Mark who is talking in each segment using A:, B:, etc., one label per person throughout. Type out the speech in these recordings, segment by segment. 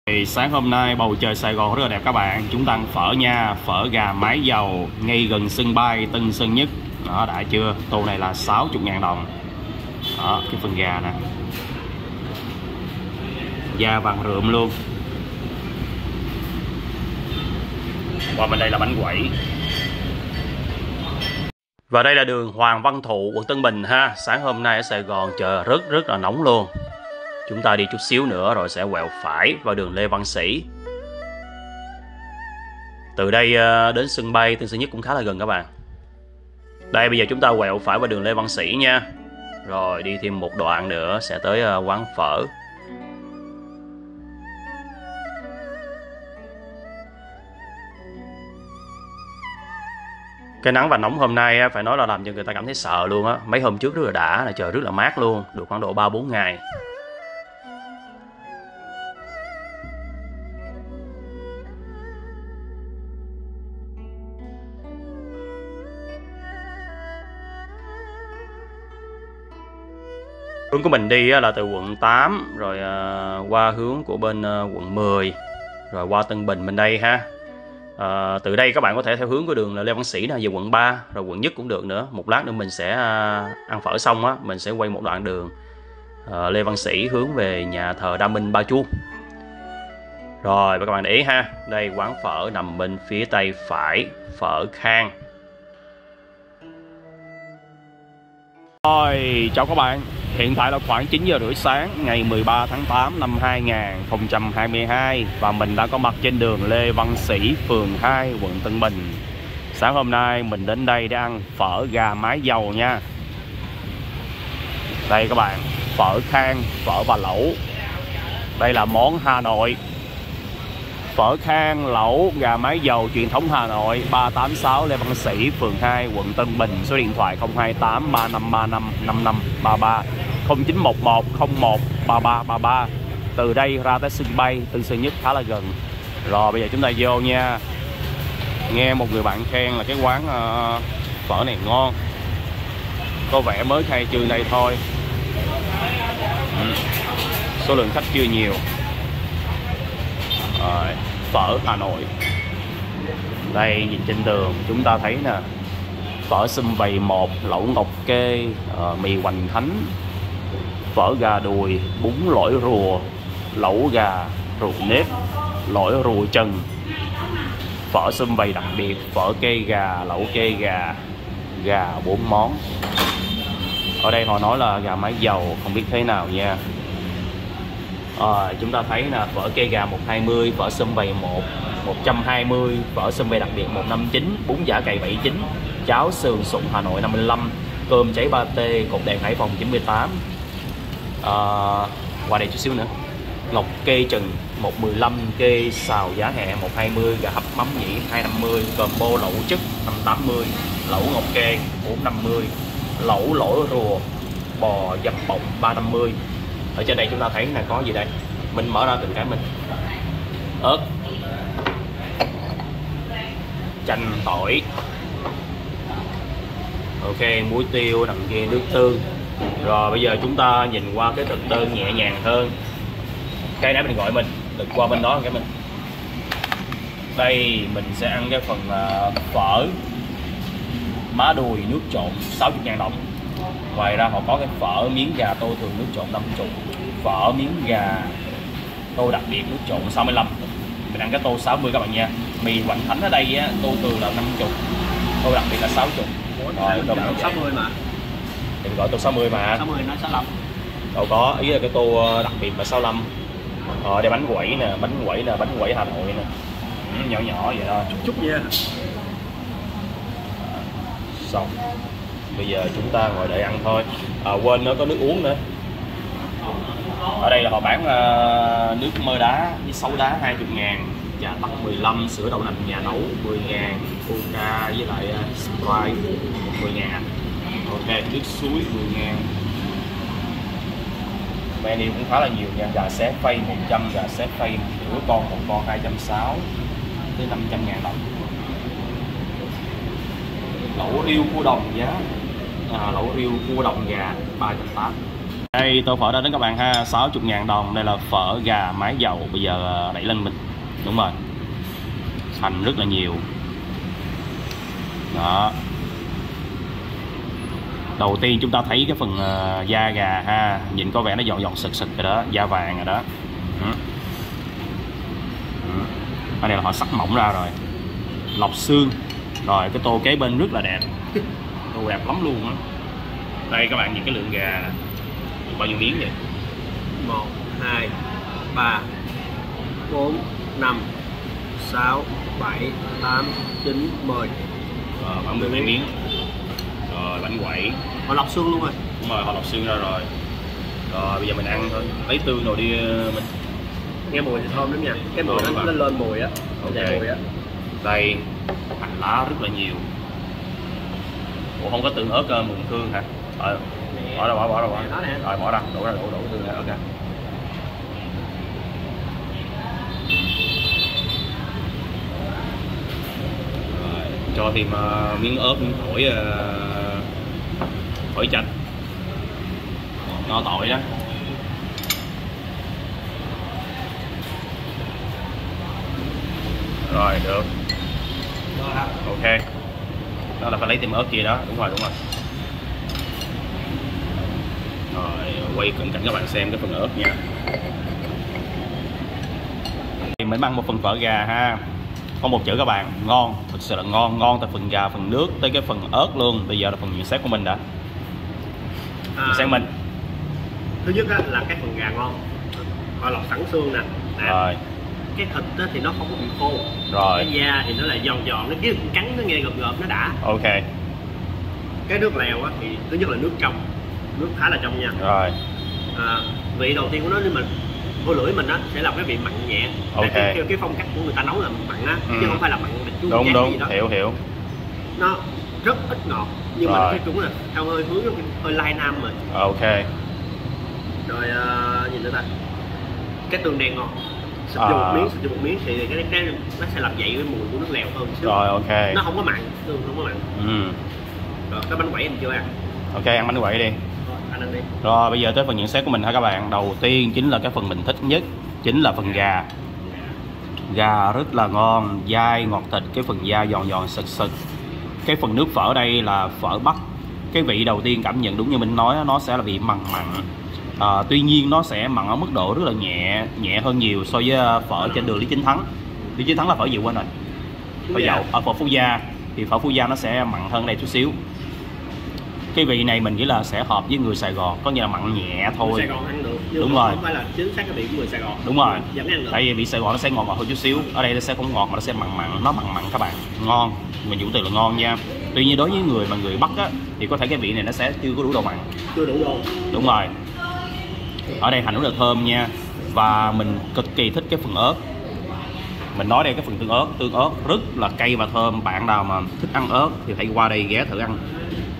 A: Thì sáng hôm nay bầu trời Sài Gòn rất là đẹp các bạn. Chúng ta ăn phở nha, phở gà mái dầu ngay gần sân bay Tân Sơn Nhất. Đó, đã chưa? Tô này là 60.000 đồng. Đó, cái phần gà nè, da vàng rượm luôn. Qua bên đây là bánh quẩy. Và đây là đường Hoàng Văn Thụ, quận Tân Bình ha. Sáng hôm nay ở Sài Gòn trời rất là nóng luôn. Chúng ta đi chút xíu nữa rồi sẽ quẹo phải vào đường Lê Văn Sĩ. Từ đây đến sân bay Tân Sơn Nhất cũng khá là gần các bạn. Đây, bây giờ chúng ta quẹo phải vào đường Lê Văn Sĩ nha. Rồi đi thêm một đoạn nữa sẽ tới quán phở. Cái nắng và nóng hôm nay phải nói là làm cho người ta cảm thấy sợ luôn á. Mấy hôm trước rất là đã, là trời rất là mát luôn, được khoảng độ 3-4 ngày. Hướng của mình đi là từ quận 8 rồi qua hướng của bên quận 10 rồi qua Tân Bình bên đây ha. Từ đây các bạn có thể theo hướng của đường là Lê Văn Sĩ về quận 3 rồi quận Nhất cũng được nữa. Một lát nữa mình sẽ ăn phở xong á, mình sẽ quay một đoạn đường Lê Văn Sĩ hướng về nhà thờ Đa Minh Ba Chuông. Rồi các bạn để ý ha, đây quán phở nằm bên phía tay phải, phở Khang. Rồi, chào các bạn. Hiện tại là khoảng 9 giờ rưỡi sáng ngày 13 tháng 8 năm 2022 và mình đã có mặt trên đường Lê Văn Sĩ, phường 2, quận Tân Bình. Sáng hôm nay mình đến đây để ăn phở gà mái dầu nha. Đây các bạn, phở Khang, phở và lẩu. Đây là món Hà Nội. Phở Khang, lẩu, gà mái dầu truyền thống Hà Nội, 386 Lê Văn Sĩ, phường 2, quận Tân Bình. Số điện thoại 028 3535 5533, 0911 01 3333. Từ đây ra tới sân bay Tân Sơn Nhất khá là gần. Rồi bây giờ chúng ta vô nha. Nghe một người bạn khen là cái quán phở này ngon. Có vẻ mới khai trương đây thôi. Số lượng khách chưa nhiều. Rồi, phở Hà Nội. Đây nhìn trên tường chúng ta thấy nè, phở sum vầy 1, lẩu ngọc kê, mì hoành thánh, phở gà đùi, bún lỏi rùa, lẩu gà, rượu nếp, lỏi rùa trần, phở sum vầy đặc biệt, phở kê gà, lẩu kê gà, gà 4 món. Ở đây họ nói là gà mái dầu, không biết thế nào nha. Chúng ta thấy là phở kê gà 120, phở sum vầy 120, phở sum vầy đặc biệt 159, bún chả cày 79, cháo sườn sụn Hà Nội 55, cơm cháy pate, cột đèn Hải Phòng 98. Qua đây chút xíu nữa, ngọc kê trần 115, kê xào giá hẹ 120, gà hấp mắm nhĩ 250, combo lẩu chất 580, lẩu ngọc kê 450, lẩu lỏi rùa, bò dập bọng 350. Ở trên đây chúng ta thấy là có gì đây, mình mở ra từng cái mình. Ớt, chanh tỏi, ok, muối tiêu nằm kia, nước tương. Rồi bây giờ chúng ta nhìn qua cái thực đơn nhẹ nhàng hơn. Cái nãy mình gọi mình, đừng qua bên đó cái mình. Đây mình sẽ ăn cái phần phở má đùi nước trộn 60.000 đồng. Ngoài ra họ có cái phở miếng gà tô thường nước trộn 50, phở miếng gà tô đặc biệt nước trộn 65. Mình ăn cái tô 60 các bạn nha. Mì hoành thánh ở đây á, tô thường là 50, tô đặc biệt là 60. Rồi tô
B: 60 mà.
A: Thì gọi tô 60 mà.
B: 60 nói 65.
A: Đâu có, ý là cái tô đặc biệt là 65. Đây bánh quẩy nè, bánh quẩy Hà Nội nè. Nhỏ nhỏ vậy thôi.
B: Chút nha.
A: Xong. Bây giờ chúng ta ngồi đợi ăn thôi. Quên nó có nước uống nữa. Ở đây là họ bán nước mơ đá với sấu đá 20.000, trà tắc 15, sữa đậu nành nhà nấu 10.000, coca với lại Sprite 10.000. Ok, nước suối 10.000. Menu cũng khá là nhiều nha. Gà xé phay 100, gà xé phay nửa con, một con 260 tới 500.000 đồng. Lẩu riêu cua đồng giá, lẩu riêu cua đồng gà 380. Đây tô phở đó đến các bạn ha, 60.000 đồng. Đây là phở gà mái dầu. Bây giờ đẩy lên mình. Đúng rồi. Hành rất là nhiều. Đó. Đầu tiên chúng ta thấy cái phần da gà ha, nhìn có vẻ nó giòn giòn sực sực rồi đó, da vàng rồi đó. Ở đây là họ sắc mỏng ra rồi. Lọc xương. Rồi cái tô kế bên rất là đẹp. Tô đẹp lắm luôn á. Đây các bạn nhìn cái lượng gà bao nhiêu miếng vậy?
B: 1, 2, 3, 4, 5, 6, 7, 8, 9, 10.
A: Khoảng 10 miếng. Rồi bánh quẩy.
B: Họ lọc xương luôn rồi.
A: Đúng rồi, họ lọc xương ra rồi. Rồi bây giờ mình ăn thôi. Lấy tương rồi đi mình.
B: Nghe mùi thì thơm lắm nha. Cái mùi nó lên mùi á.
A: Ok.
B: Mùi á.
A: Đây hành lá rất là nhiều. Ủa không có tương ớt mùi hương hả? Rồi, bỏ ra. Rồi bỏ ra, đổ tương ra. Ok. Rồi, cho thêm miếng ớt, miếng tỏi chanh. Nho tỏi đó. Rồi được. Ok. Đó là phải lấy thêm ớt kia đó. Đúng rồi. Rồi quay cận cảnh các bạn xem cái phần ớt nha. Thì mình ăn một phần phở gà ha. Có một chữ các bạn, ngon, thực sự là ngon từ phần gà, phần nước tới cái phần ớt luôn. Bây giờ là phần nhận xét của mình đã. Nhận xét mình.
B: Thứ nhất á, là cái phần gà ngon. Họ lọc sẵn xương nè.
A: Rồi.
B: Cái thịt á, thì nó không có bị khô.
A: Rồi.
B: Cái da thì nó lại giòn, nó cái cắn nó nghe gợp nó đã.
A: Ok.
B: Cái nước lèo á, thì thứ nhất là nước trong, nước khá là trong nha.
A: Rồi.
B: Vị đầu tiên của nó, nếu mà vô lưỡi mình á sẽ là cái vị mặn nhẹ.
A: Ok.
B: Cái phong cách của người ta nấu là mặn á, chứ không phải là mặn chua
A: đúng
B: gì đó.
A: hiểu.
B: Nó rất ít ngọt, nhưng mà cái cũng là theo hơi hướng hơi lai nam rồi.
A: Ok.
B: Rồi nhìn nữa ta, cái tương đen ngon. Xịt vô một miếng thì cái nó sẽ làm dậy cái mùi của nước lèo hơn xíu.
A: Rồi ok.
B: Nó không có mặn, tương không có mặn. Rồi cái bánh quẩy em chưa ăn.
A: Ok, ăn bánh quẩy đi.
B: Anh ăn đi.
A: Rồi bây giờ tới phần nhận xét của mình ha các bạn. Đầu tiên chính là cái phần mình thích nhất, chính là phần gà. Gà rất là ngon, dai ngọt thịt, cái phần da giòn sực. Cái phần nước phở đây là phở Bắc. Cái vị đầu tiên cảm nhận đúng như mình nói, nó sẽ là vị mặn. Tuy nhiên nó sẽ mặn ở mức độ rất là nhẹ hơn nhiều so với phở trên đường Lý Chính Thắng. Lý Chính Thắng là phở gì quên rồi. Phở dậu, phở Phú Gia thì phở Phú Gia nó sẽ mặn hơn đây chút xíu. Cái vị này mình nghĩ là sẽ hợp với người Sài Gòn, có nghĩa là mặn nhẹ thôi.
B: Người Sài Gòn ăn được, nhưng
A: đúng rồi,
B: không phải là chính xác cái vị của người Sài Gòn.
A: Đúng rồi,
B: vẫn ăn được.
A: Tại vì vị Sài Gòn nó sẽ ngọt hơn chút xíu, ở đây nó sẽ không ngọt mà nó sẽ mặn, nó mặn các bạn, ngon. Mình dùng từ là ngon nha. Tuy nhiên đối với người Bắc á, thì có thể cái vị này nó sẽ chưa có đủ độ mặn.
B: Chưa đủ độ.
A: Đúng rồi. Ở đây hành rất là thơm nha, và mình cực kỳ thích cái phần ớt. Mình nói đây cái phần tương ớt rất là cay và thơm. Bạn nào mà thích ăn ớt thì hãy qua đây ghé thử ăn.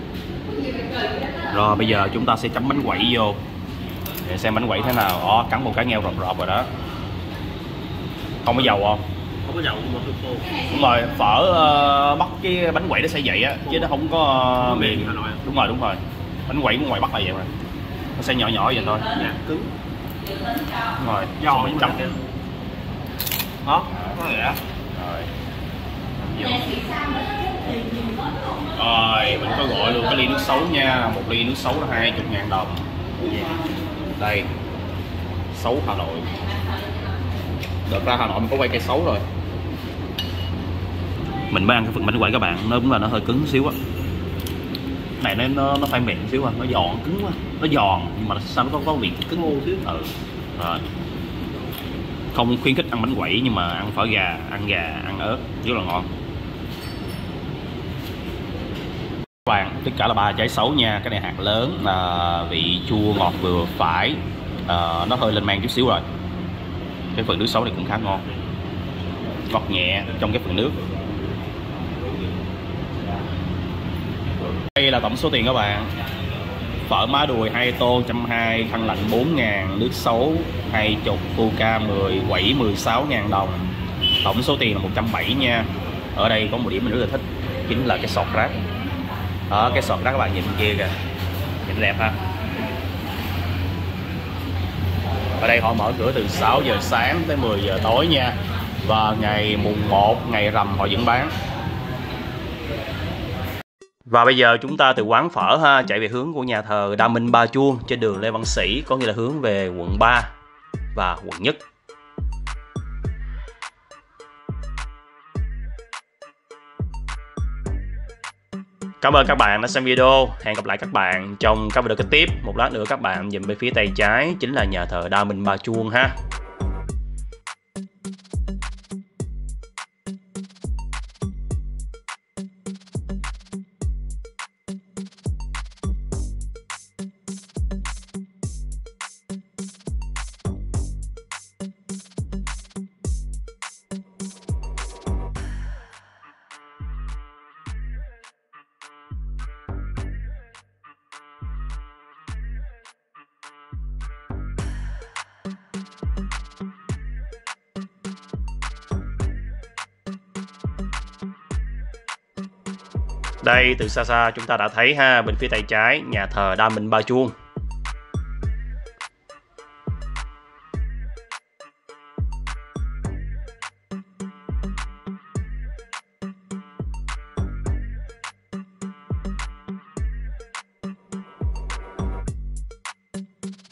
A: Rồi bây giờ chúng ta sẽ chấm bánh quẩy vô để xem bánh quẩy thế nào. Cắn một cái nghêu rộp rồi đó. Không có dầu không?
B: Không có dầu nhưng mà hơi khô.
A: Đúng rồi, phở Bắc cái bánh quẩy nó sẽ vậy á, chứ nó không có
B: mềm Hà Nội.
A: Đúng rồi. Bánh quẩy của ngoài Bắc là vậy mà. Nó sẽ nhỏ vậy thôi.
B: Dạ, cứng.
A: Đúng rồi,
B: giòn
A: mình chấm.
B: Đó, có vậy đó.
A: Rồi, mình có gọi luôn cái ly nước sấu nha. Một ly nước sấu là 20.000 đồng. Đây, sấu Hà Nội. Đợt ra Hà Nội mình có quay cây sấu rồi. Mình mới ăn cái phần bánh quẩy các bạn, nó đúng là nó hơi cứng xíu á. Này nó phải mềm xíu á, nó giòn cứng quá. Nó giòn nhưng mà sao nó có vị cứng ngu xíu. Rồi. Không khuyến khích ăn bánh quẩy nhưng mà ăn phở gà, ăn ớt rất là ngon. Các bạn, tất cả là 3 trái sấu nha. Cái này hạt lớn, vị chua ngọt vừa phải, nó hơi lên men chút xíu rồi. Cái phần nước sấu này cũng khá ngon, ngọt nhẹ trong cái phần nước. Đây là tổng số tiền các bạn. Phở má đùi 2 tô 120, khăn lạnh 4.000, nước sấu 20, coca 10, quẩy 16.000 đồng. Tổng số tiền là 170 nha. Ở đây có một điểm mình rất là thích, chính là cái sọt rác. Đó, cái sọt rác các bạn nhìn kia kìa, nhìn đẹp ha. Ở đây họ mở cửa từ 6 giờ sáng tới 10 giờ tối nha. Và ngày mùng 1, ngày rằm họ vẫn bán. Và bây giờ chúng ta từ quán phở ha, chạy về hướng của nhà thờ Đa Minh Ba Chuông trên đường Lê Văn Sĩ, có nghĩa là hướng về quận 3 và quận Nhất. Cảm ơn các bạn đã xem video. Hẹn gặp lại các bạn trong các video kế tiếp. Một lát nữa các bạn nhìn bên phía tay trái chính là nhà thờ Đa Minh Ba Chuông ha. Đây, từ xa xa chúng ta đã thấy ha, bên phía tay trái nhà thờ Đa Minh Ba Chuông.